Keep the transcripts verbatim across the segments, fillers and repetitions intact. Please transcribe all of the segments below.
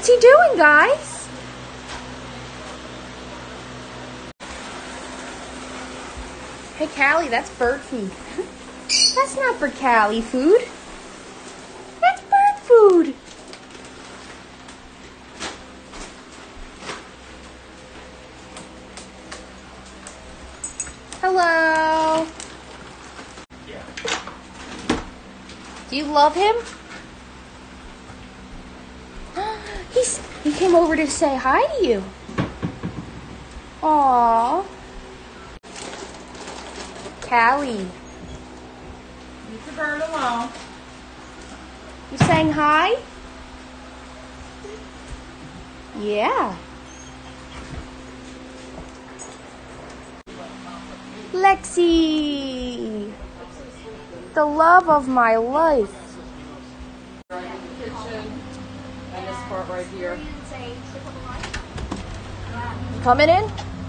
What's he doing, guys? Hey, Callie, that's bird food. That's not for Callie food. That's bird food. Hello. Do you love him? He's he came over to say hi to you. Aww. Callie. Leave the bird alone. You saying hi? Yeah. Lexi, the love of my life. Right in the kitchen, and this part right here. Coming in?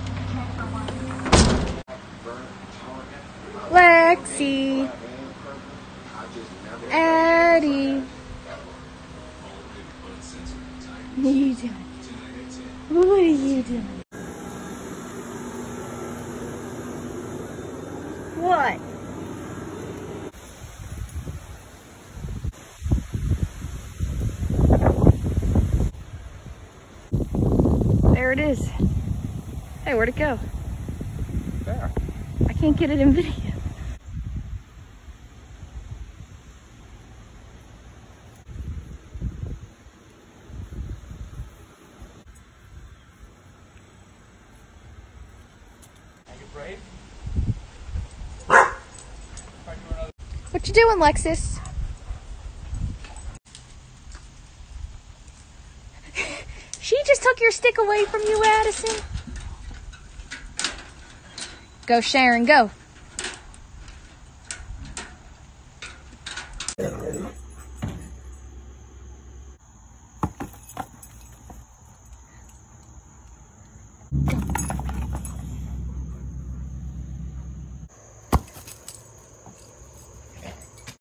Lexi. Addie. What are you doing? What are you doing? What? There it is. Hey, where'd it go? There. I can't get it in video. Are you brave? What you doing, Lexus? She just took your stick away from you, Addison. Go, Sharon, go. Go.